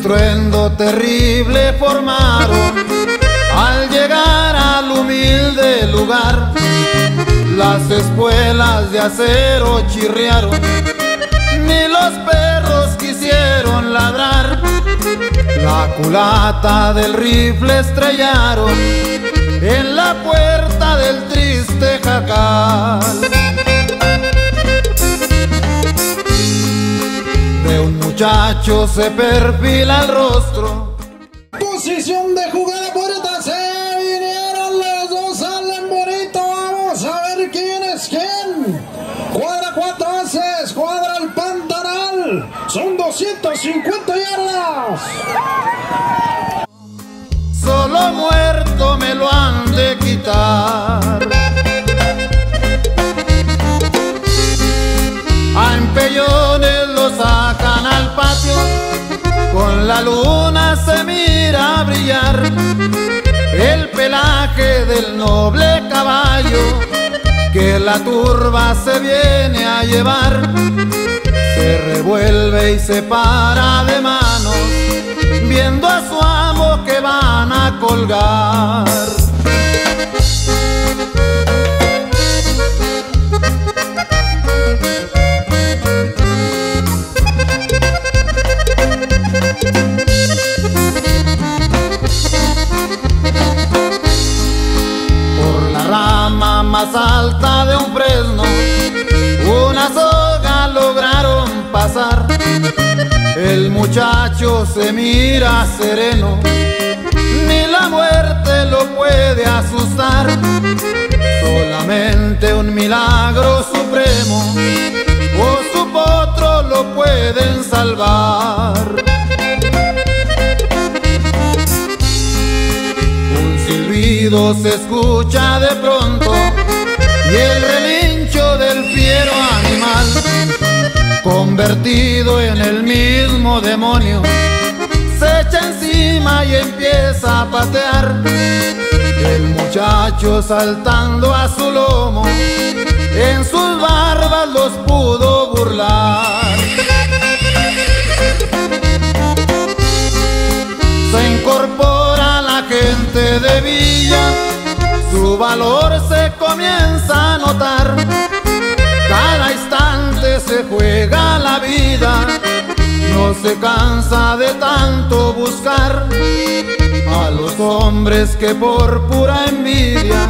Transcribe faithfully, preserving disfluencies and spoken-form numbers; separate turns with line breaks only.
estruendo terrible formaron al llegar al humilde lugar. Las espuelas de acero chirriaron, ni los perros quisieron ladrar. La culata del rifle estrellaron en la puerta del triste jacal. De un muchacho se perfila el rostro.
Posición de jugada, puerta, se vinieron los dos, salen bonito. Vamos a ver quién es quién. Cuadra cuatro haces, cuadra el Pantanal. Son doscientas cincuenta yardas.
Solo muerto me lo han de quitar. A empellones lo sacan al patio, con la luna se mira brillar el pelaje del noble caballo que la turba se viene a llevar. Se revuelve y se para de manos, viendo a su amo que van a colgar. Por la rama más alta de un fresno, una soga lograron pasar. El muchacho se mira sereno, ni la muerte lo puede asustar. Solamente un milagro supremo o su potro lo pueden salvar. Un silbido se escucha de pronto y el relincho del fiero animal, convertido en el mismo demonio, se echa encima y empieza a patear. El muchacho saltando a su lomo, en sus barbas los pudo burlar. Se incorpora la gente de Villa, su valor se comienza a notar. Cada instante se juega la vida, no se cansa de tanto buscar a los hombres que por pura envidia